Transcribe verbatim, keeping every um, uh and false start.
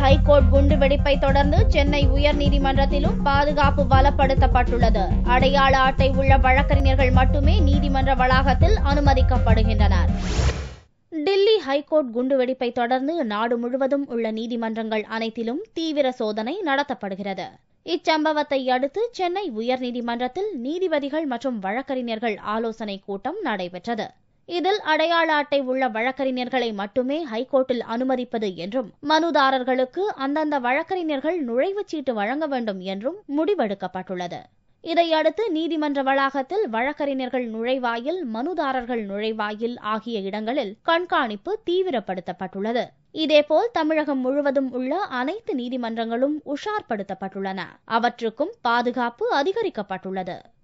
High court குண்டுவெடிப்பை தொடர்ந்து சென்னை உயர்நீதிமன்றத்திலும் பாதுகாப்பு பலப்படுத்தப்பட்டுள்ளது. அடையாள அட்டை உள்ள வழக்கறிஞர்கள் மட்டுமே நீதிமன்ற வளாகத்தில் அனுமதிக்கப்படுகின்றனர். டில்லி ஹைகோர்ட் குண்டுவெடிப்பை தொடர்ந்து நாடு முழுவதும் உள்ள நீதிமன்றங்கள் அனைத்திலும் தீவிர சோதனை நடத்தப்படுகிறது. இச்சம்பவத்தை அடுத்து சென்னை உயர்நீதிமன்றத்தில் நீதிபதிகள் மற்றும் வழக்கறிஞர்கள் ஆலோசனை கூட்டம் நடைபெற்றது. இதில் அடையாள அட்டை உள்ள வழக்கறிஞர்களை மட்டுமே ஹைகோர்ட்டில் அனுமதிப்பது என்றும் மனுதாரர்களுக்கு அந்தந்த வழக்கறிஞர்கள் நுழைவுச் சீட்டு வழங்க வேண்டும் என்றும் முடிவெடுக்கப்பட்டுள்ளது. இதையடுத்து நீதிமன்ற வளாகத்தில் வழக்கறிஞர்கள் நுழைவாயில், மனுதாரர்கள் நுழைவாயில் ஆகிய இடங்களில் கண்காணிப்பு தீவிரப்படுத்தப்பட்டுள்ளது. இதேபோல் தமிழகம் முழுவதும் உள்ள அனைத்து நீதிமன்றங்களும் உஷார்படுத்தப்பட்டுள்ளன. அவற்றுக்கும் பாதுகாப்பு அதிகரிக்கப்பட்டுள்ளது.